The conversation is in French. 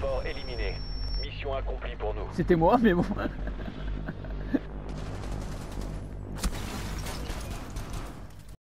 renforts éliminés. Mission accomplie pour nous. C'était moi, mais bon.